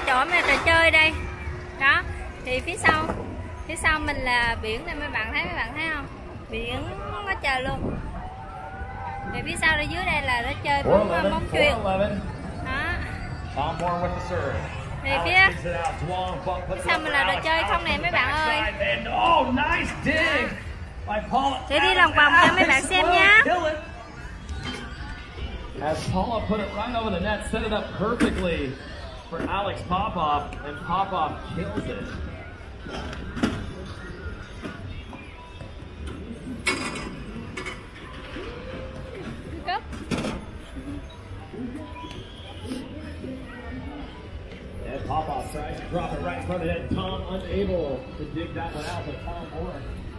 chỗ mà trò chơi đây. Đó, thì phía sau mình là biển đây, mấy bạn thấy không? Biển quá trời luôn. Thì phía sau đây dưới đây là nó chơi bóng chuyền. Đó. Thì phía sau mình là đồ chơi không nè mấy bạn ơi. Sẽ đi lòng vòng cho mấy bạn xem nha. As Paula put it right over the net, set it up perfectly for Alex Popov, and Popov kills it. And Popov tries to drop it right in front of the net. Tom unable to dig that one out, but Tom Moore.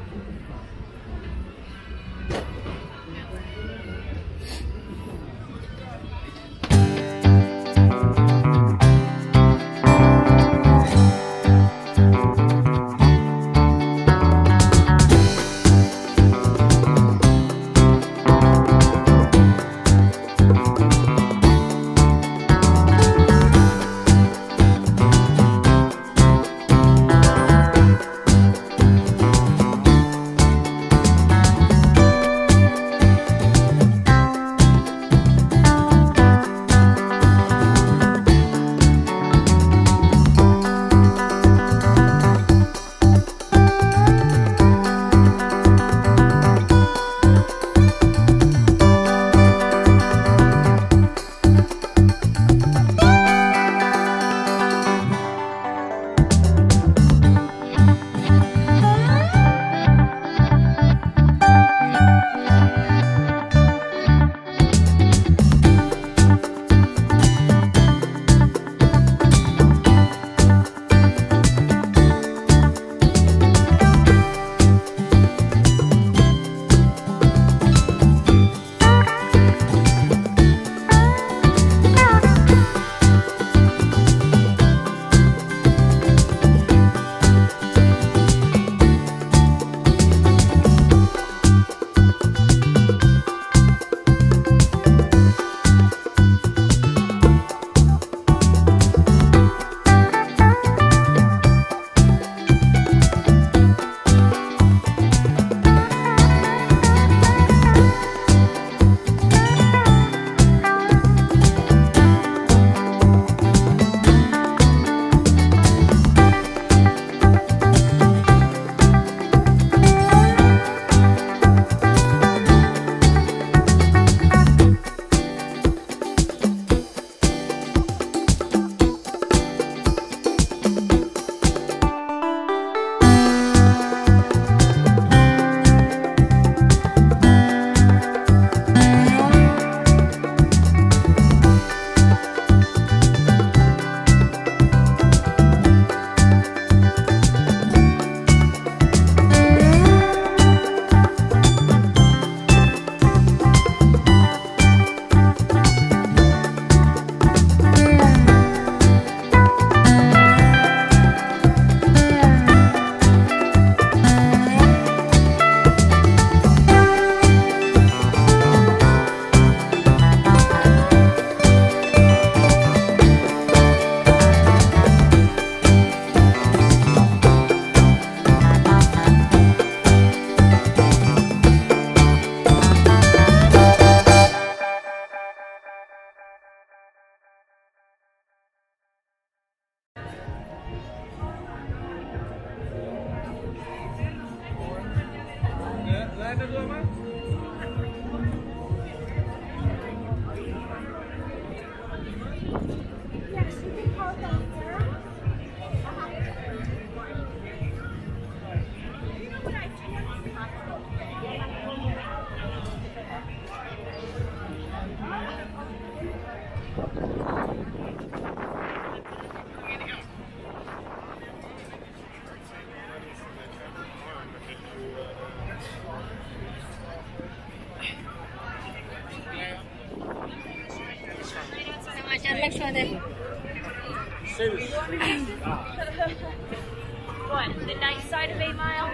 Next one then. What, the nice side of 8 Mile?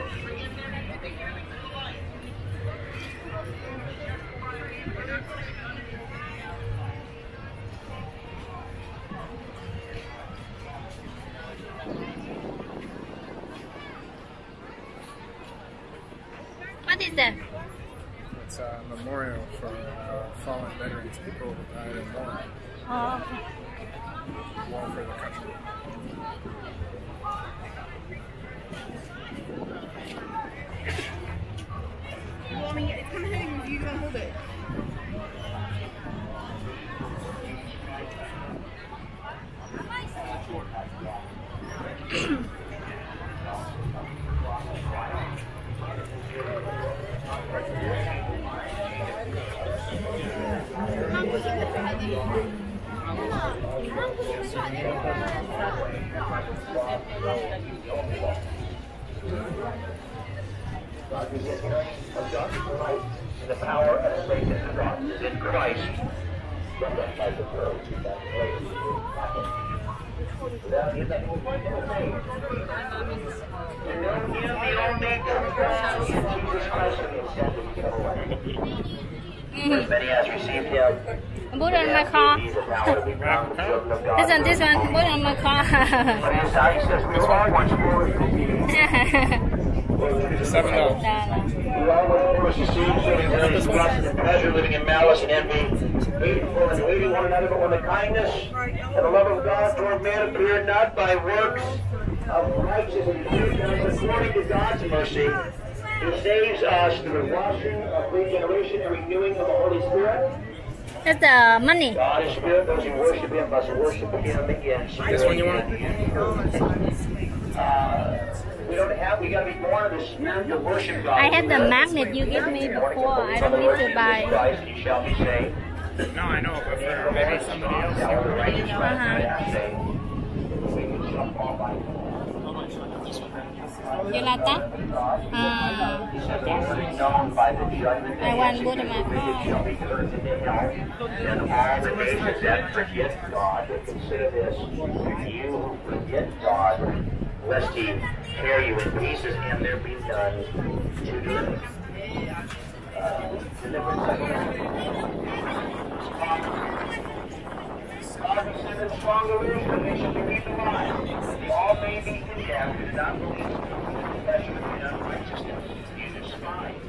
memorial for fallen veterans, people who died in war. Oh, okay. War for the country. Well, I mean, it's coming home if you can hold it. The power of Satan is in Christ. Many has received him. Put it on my car. This one. Put it on my car. Pleasure living in malice and envy, hateful and hating one another, but when the kindness and the love of God toward men appeared not by works of righteousness, but according to God's mercy, He saves us through the washing of regeneration and renewing of the Holy Spirit. That's the money. God is spirit; those who worship Him must worship Him in spirit. This one you want? We gotta be born of the spirit to worship God. I have the magnet you gave me before. I don't need to buy. Christ, you shall be saved. No, I know, but for maybe somebody else. You like that? I want to go to my car. And all the nations that forget God, that consider this, you who forget God, lest He tear you in pieces and there be none to deliver. God has sent a stronger wish that they should be alive. All may be condemned who do not believe in the confession of the unrighteousness. You despise.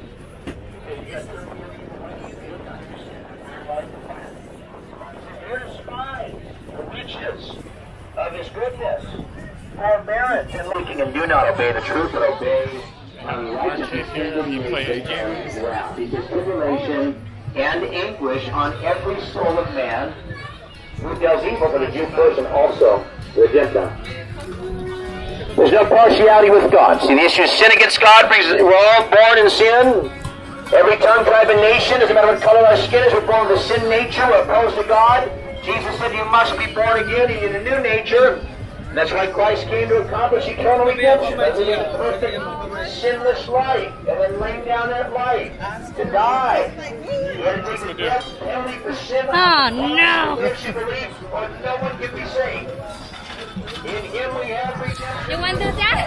You despise the riches of His goodness, forbearance, and looking, and do not obey the truth, but obey unrighteousness, indignation, wrath, tribulation, and anguish on every soul of man who does evil, but a Jew person also, the Gentile. There's no partiality with God. See, the issue of sin against God brings, we're all born in sin. Every tongue, tribe, and nation, doesn't matter what color our skin is, we're born with a sin nature, we're opposed to God. Jesus said you must be born again in a new nature. And that's why Christ came to accomplish eternal redemption. By living a perfect, sinless life, and then laying down that life to die. He had to take the death penalty for sin. Oh, no. Which you believe, or no one can be saved. In Him we have redemption. You want to do that?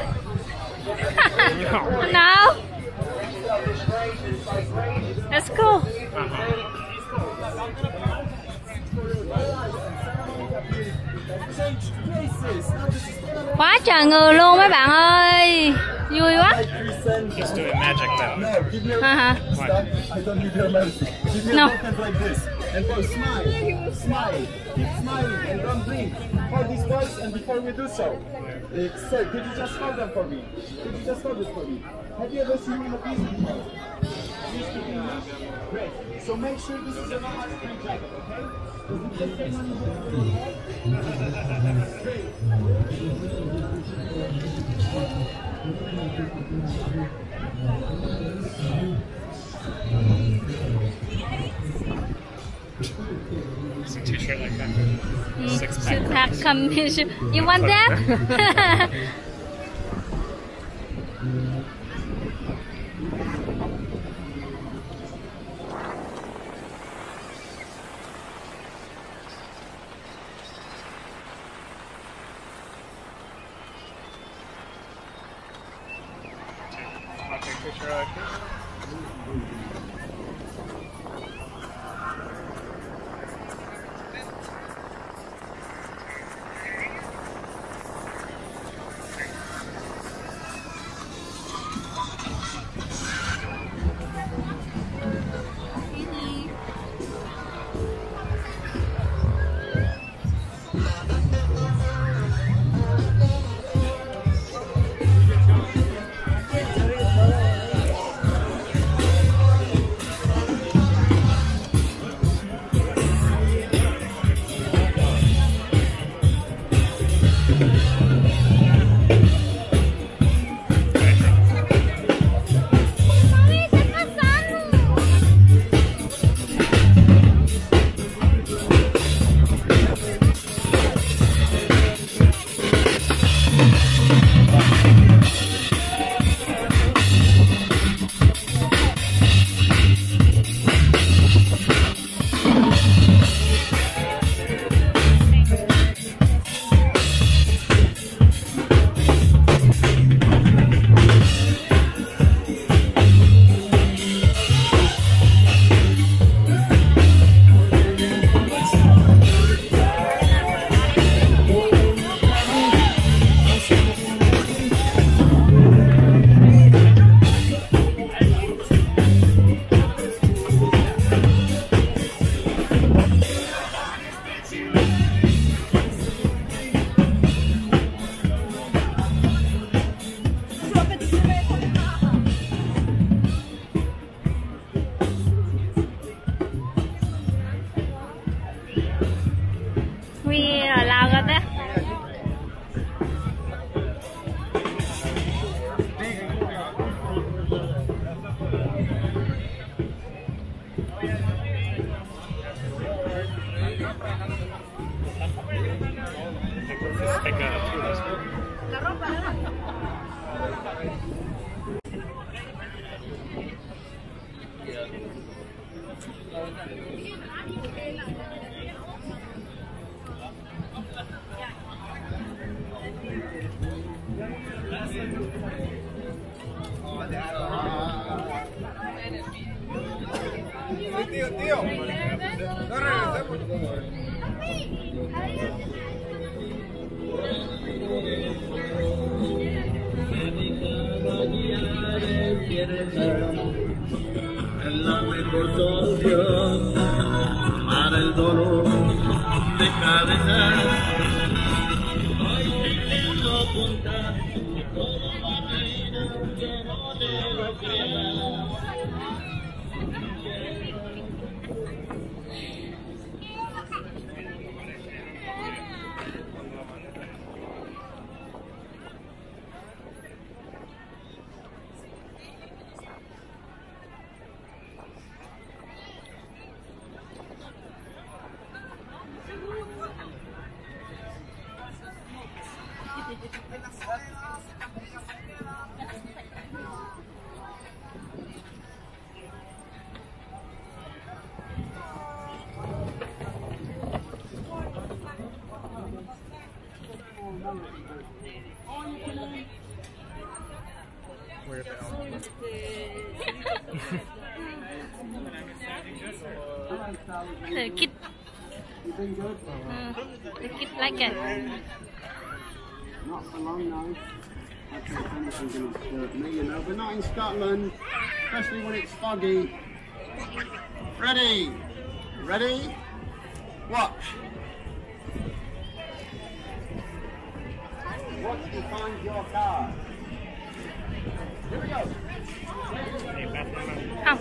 No. That's cool. Quá trời người luôn mấy bạn ơi. Vui quá. Just doing magic though. No, give me a Uh-huh. stop. I don't need your mercy. Give me No. a hand like this. And go smile. Smile. Keep smiling and don't blink. Hold this voice and before we do so. Sir, could you just hold them for me? Could you just hold it for me? Have you ever seen one of these before? Do you speak English? Great. So make sure this is a normal screen jacket, okay? Does it just say money here? Great. 2-shirt like that. Six-pack combination. You want that? I'll take a picture of it. Tío, no regresemos. El la mejor solución para el dolor de cabeza. Hoy te quiero contar todo para que no te lo creas. The kid. The kid like it. Not for long now. That's not anything going to disturb me, you know. We're not in Scotland, especially when it's foggy. Ready? Ready? Watch. Watch to find your car. Here we go. Không.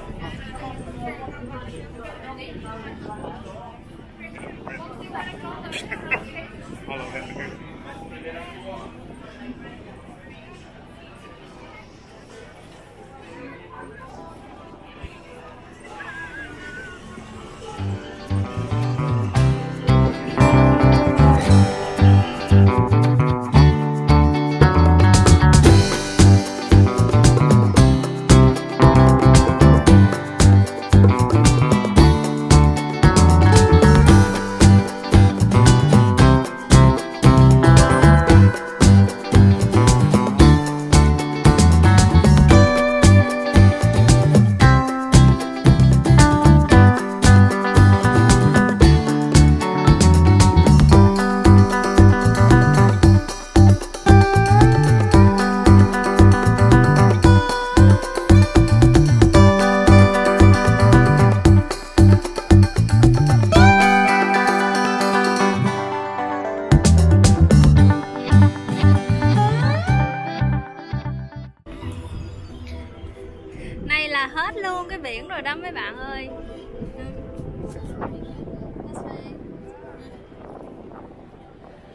Này là hết luôn cái biển rồi đó mấy bạn ơi.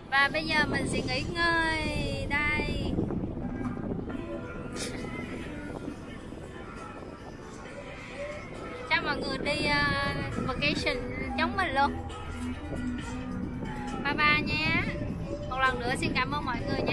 Và bây giờ mình sẽ nghỉ ngơi đây. Chào mọi người đi vacation giống mình luôn. Bye bye nha. Một lần nữa xin cảm ơn mọi người nha.